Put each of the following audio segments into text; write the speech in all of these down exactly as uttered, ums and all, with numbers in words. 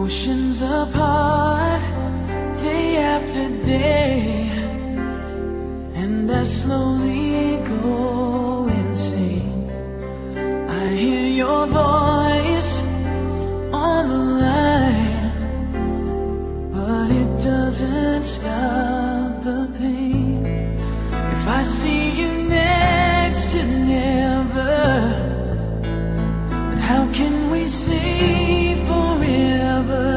Oceans apart, day after day, and I slowly go insane. I hear your voice on the line, but it doesn't stop the pain. If I see you next to never, but how can we say forever?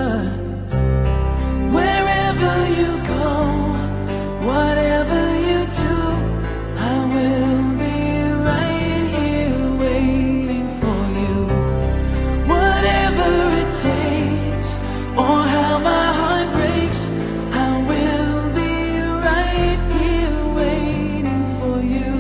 Wherever you go, whatever you do, I will be right here waiting for you. Whatever it takes, or how my heart breaks, I will be right here waiting for you.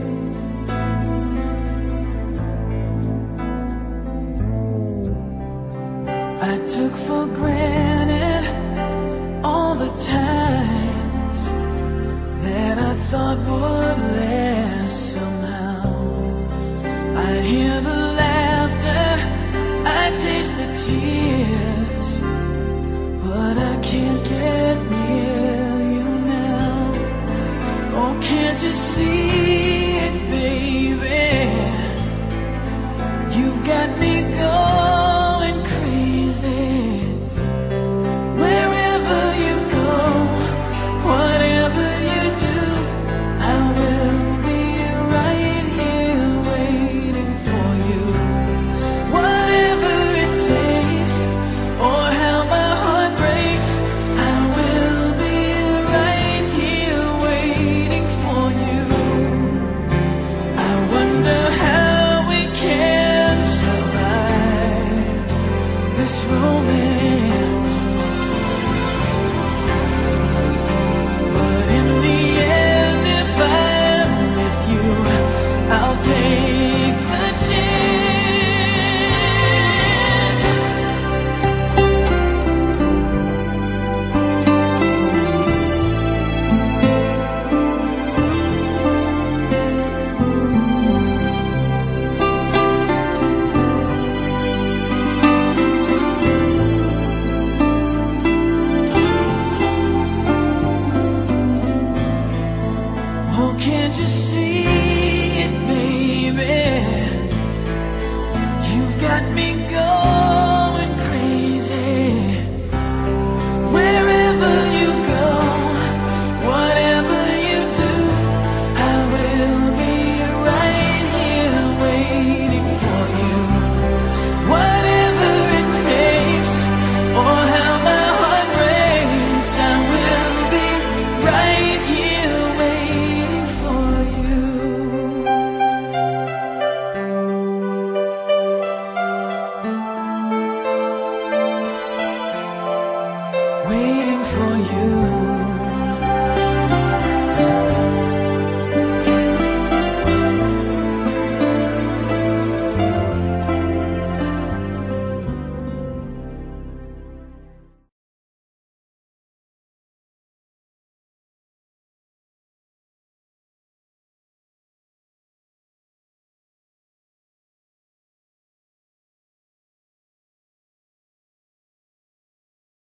I took for granted all the times that I thought would last somehow. I hear the laughter, I taste the tears, but I can't get near you now. Oh, can't you see it, baby? You've got me going crazy. Wherever you go, whatever you do, I will be right here waiting for you. Whatever it takes, or how my heart breaks, I will be right here waiting for you. I wonder how we can survive this romance, but in the end, if I'm with you, I'll take the chance. Oh, can't you see it, baby? You've got me going crazy. Wherever you go, whatever you do, I will be right here waiting for you. Whatever it takes, or how my heart breaks, I will be right here waiting for you. Waiting